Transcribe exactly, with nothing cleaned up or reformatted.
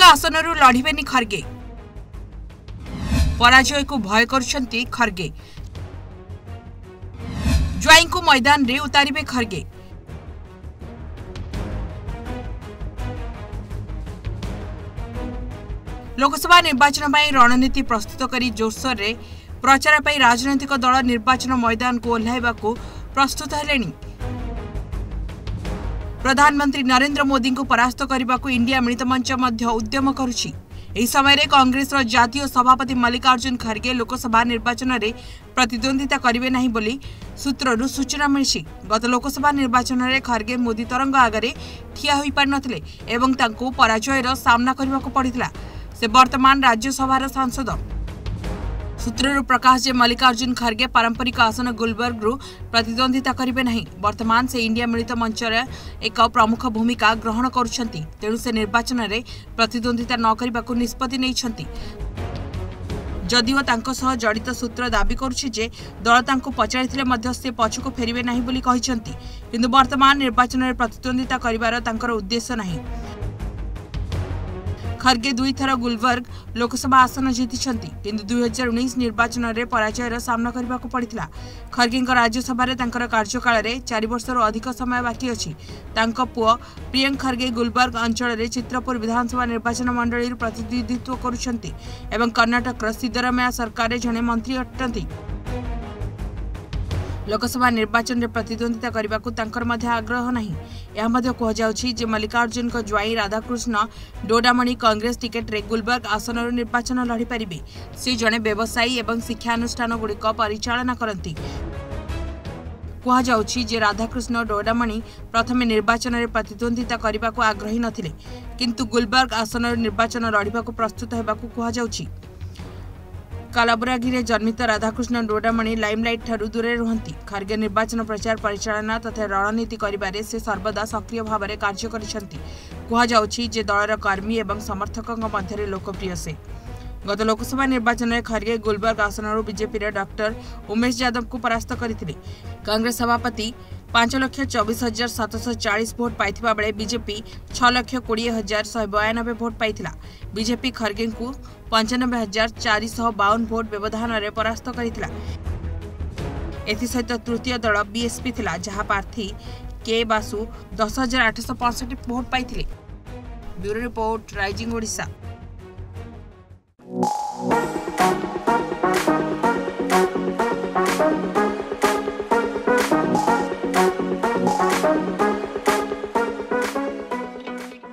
आसनरू लड़िबेनी खरगे पराजय को भय करुछंती खरगे ज्वाई को मैदान रे उतारिबे खरगे लोकसभा निर्वाचन पर रणनीति प्रस्तुत करी जोरसोर रे प्रचार पर राजनैतिक दल निर्वाचन मैदान को ओह्लाइबा को प्रस्तुत हेलेनी। प्रधानमंत्री नरेंद्र मोदी को परास्त करने को इंडिया मिलित मंच मध्य उद्यम करुछि। एही समय रे कांग्रेस रो जातीय सभापति मल्लिकार्जुन खरगे लोकसभा निर्वाचन रे प्रतिद्वंदिता करिवे नाही बोली सूत्ररू सूचना मिली। गत लोकसभा निर्वाचन रे खरगे मोदी तरंग आगे ठिया होई पार नथिले एवं तांको पराजयर सामना करने को पड़ितला। से वर्तमान राज्यसभा सांसद। सूत्ररू प्रकाश जे मल्लिकार्जुन खरगे पारंपरिक आसन गुलबर्ग रु प्रतिद्वंदिता करिवे नहीं। वर्तमान से इंडिया मिलित मंच एक प्रमुख भूमिका ग्रहण करुछंती, तेणु से निर्वाचन रे प्रतिद्वंदिता न करबाकू निष्पत्ति नैछंती। जदिओ तांको सह जड़ित सूत्र दाबी करुछि जे दल तांको पचारिथिले मध्य से पछको फेरिवे नाही बोली कहिसंती, किंतु वर्तमान निर्वाचन रे प्रतिद्वंदिता करिवार तांकर उद्देश्य नाही। खरगे दुई थर गुलबर्ग लोकसभा आसन जीतिछंती, किंतु दुई हजार उन्नीस निर्वाचन रे पराजयर सामना करने को पड़िथिला। खरगे राज्यसभा रे तांकर कार्यकाल रे चार वर्षर अधिक समय बाकी अछि। तांको पुओ प्रियंक खरगे गुलबर्ग अंचल रे चित्रपुर विधानसभा निर्वाचन मंडली प्रतिनिधित्व करुछंती एवं कर्नाटक सिद्धरामैया सरकार रे जने मंत्री अटंती। लोकसभा निर्वाचन में प्रतिद्वंदिता करने को तांकर मध्य आग्रह नहीं। यह मध्य कहुछि जे मल्लिकार्जुन को ज्वाई राधाकृष्ण डोडामणि कांग्रेस टिकेट रे गुलबर्ग आसन निर्वाचन लड़ी पारिबे। से जड़े व्यवसायी एवं शिक्षानुष्ठान गुड़िक परिचालना करती। कहुछि जे राधाकृष्ण डोडामणि प्रथम निर्वाचन में प्रतिद्वंदिता करने को आग्रही नथिले, किंतु गुलबर्ग आसन निर्वाचन लड़िबा को प्रस्तुत हेबाकू कहुछि। कालाबुरागी जन्मित राधाकृष्ण डोडामणि लाइमलाइट ठारू दूरे रुहंती। खरगे निर्वाचन प्रचार परिचालना तथा रणनीति करिबारे से सर्वदा सक्रिय भाव में कार्य करिसंती। कहुछि जे दलर कर्मी एवं समर्थकों मध्य लोकप्रिय से। गत लोकसभा निर्वाचन में खरगे गुलबर्ग आसन बीजेपी डॉक्टर उमेश यादव को परास्त करथिले। कांग्रेस सभापति पांच लक्ष चौबीस हजार सातश चालीस भोट पाइथिबा बेले बीजेपी छह लक्ष कोड़े हजार शहे बयानबे भोट पाइथिला। बीजेपी खरगे को पंचानबे हजार चार सौ बावन भोट व्यवधान में परास्त करथिला। एथिसहित तृतीय दल बीएसपी थिला, जहां प्रार्थी के बासु दस हजार आठश पैंसठ भोट पाइथिले। Bureau report, Rising Odisha.